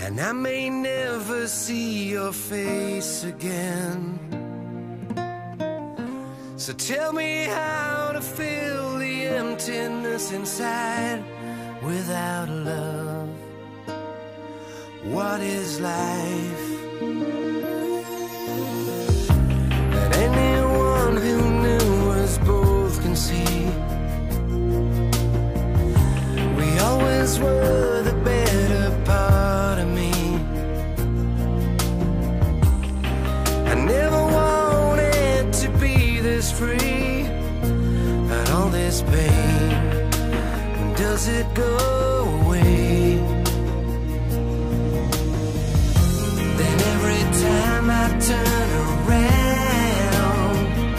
and I may never see your face again. So tell me how to fill the emptiness inside without love. What is life? And anyone who knew us both can see we always were the better part of me. I never wanted to be this free, but all this pain, does it go away? Then every time I turn around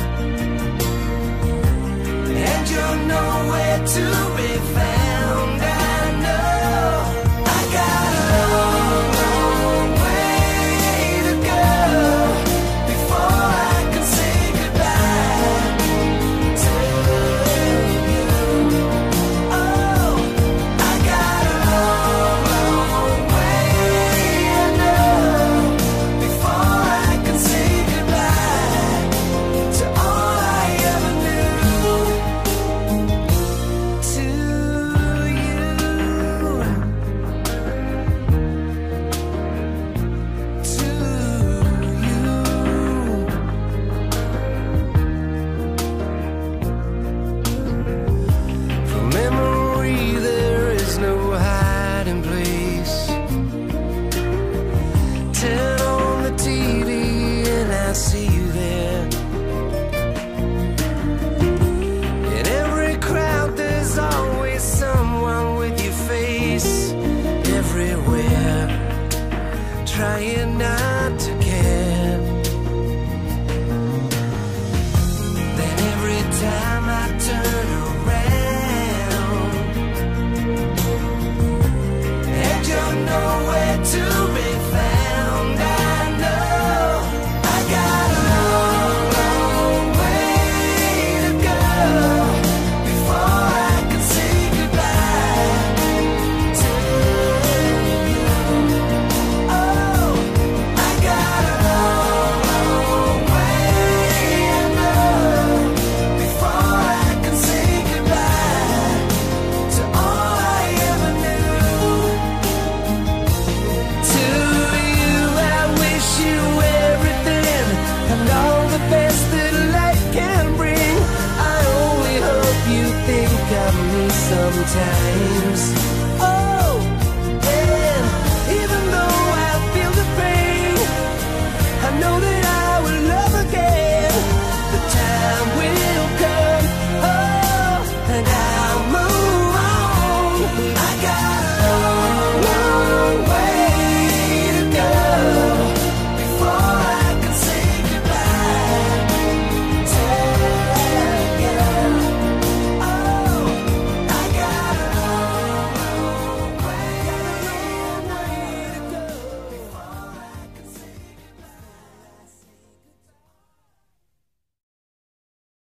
and you're nowhere to be found, I know I got a long, long way to go before I can say goodbye to you. Oh, I got a long, long way, I know, before I can say goodbye to all I ever knew. To you, to you. From memory there is no hiding place. Turn on the TV and I see you there. In every crowd there's always someone with your face everywhere, trying not to care.